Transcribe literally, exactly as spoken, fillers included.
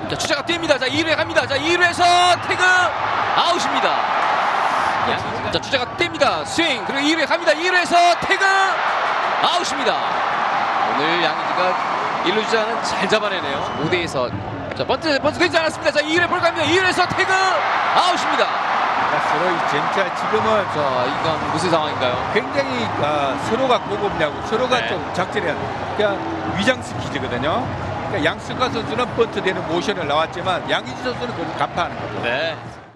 자, 주자가 뜁니다. 자, 이 루에 갑니다. 자, 이 루에서 태그 아웃입니다. 야, 자, 주자가 뜁니다. 스윙. 그리고 이 루에 갑니다. 이 루에서 태그 아웃입니다. 오늘 양의지가 일 루 주자는 잘 잡아내네요. 오 대에서 자, 번트 번트 되지 않았습니다. 자, 이 루에 볼 갑니다. 이 루에서 태그 아웃입니다. 서로 이 진짜 지금은 자, 이건 무슨 상황인가요? 굉장히 어, 서로가 고급냐고 서로가 네. 좀 작전해야 돼. 그러니까 위장 스키즈거든요. 그러니까 양승관 선수는 번트 되는 모션을 나왔지만 양의지 선수는 그걸 간파하는 거죠. 네.